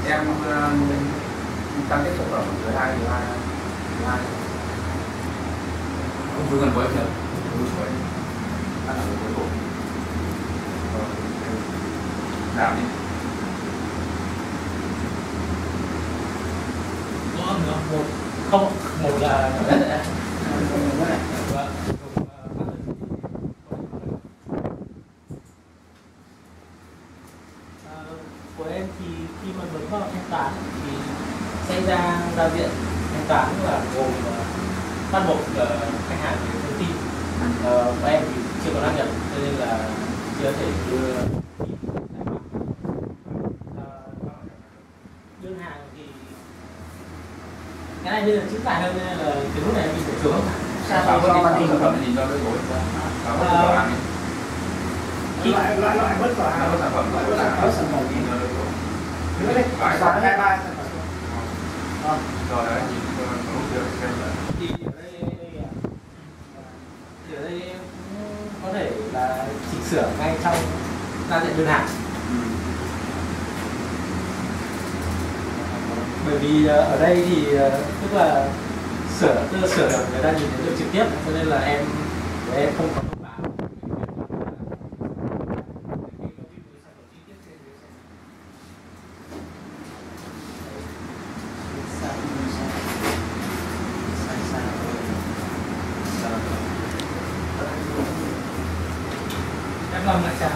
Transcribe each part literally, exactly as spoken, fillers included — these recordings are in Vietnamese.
em cam kết sản phẩm dưới hai mươi hai hai không chú cần với chưa đúng rồi ăn là cuối cùng giảm đi có nữa một không một là đấy đấy của em thì khi mà bấm vào thanh toán thì sẽ ra giao diện thanh toán là gồm bắt buộc khách hàng về thông tin uh, của em thì chưa có đăng nhập cho nên là chưa thể đưa đơn hàng thì cái này bây giờ chữ dài hơn nên là cái nút này mình phải xuống sao cho màn hình sản phẩm nhìn cho đôi gối loại loại loại bất quả có sản phẩm có sản phẩm nhìn cho đôi gối nữa đấy loại hai ba rồi đấy nhìn cho nó được xem là thì ở đây thì ở đây em cũng có thể là chỉnh sửa ngay trong giao diện đơn hàng. Bởi vì ở đây thì tức là sửa tức là sửa được người ta nhìn thấy được trực tiếp cho nên là em em không có thông báo. Em làm lại trang.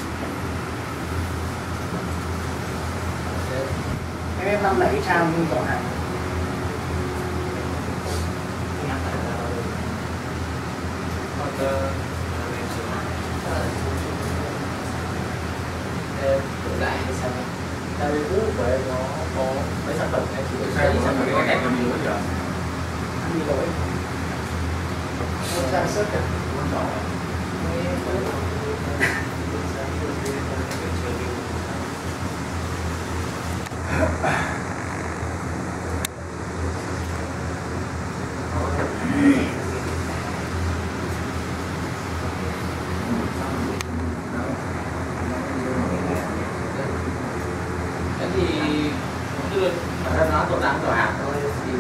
Em năm lấy trang như giỏ hàng em tự lại hay sao? Tại vì cũ của em nó có mấy sản phẩm em chỉ có sai sản của phẩm cái của cách em làm gì nữa chưa ăn đi rồi trang sức à thế thì như bản thân nó tổn đáng cửa hàng thôi thì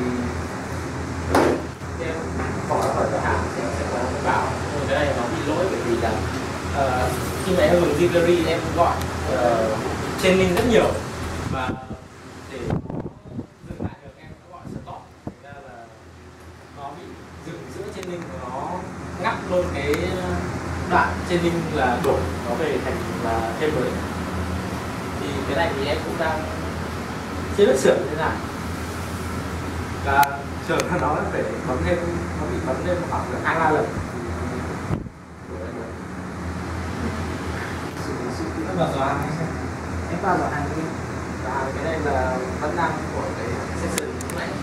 em bỏ nó khỏi cửa hàng thì sẽ có cái bảo cái này nó bị lỗi bởi vì là uh, khi mà em dùng delivery em gọi uh, trên link rất nhiều và để dừng lại được em đã gọi stop thành ra là nó bị dừng giữa trên link của nó ngắt luôn cái đoạn trên link là đổi nó về thành là thêm mới. Thì cái này thì em cũng đang chưa biết sửa như thế nào và chờ nó phải bấm thêm nó bị bấm thêm khoảng hai ba lần nó vào giỏ hàng xem em vào giỏ hàng đi và cái này là vẫn đang của cái accessory lúc nãy.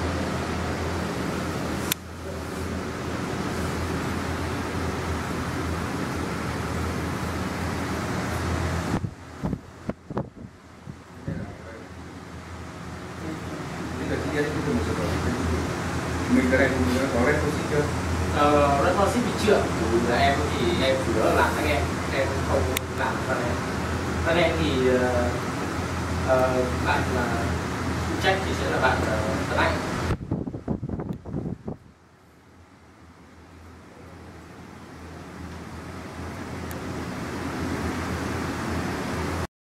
mình cái này có red ship chưa? Ờ, red ship thì chưa. Là em thì em chủ yếu là làm các em, em không làm front end. Front end thì uh, uh, bạn là phụ trách thì sẽ là bạn uh, Tuấn Anh.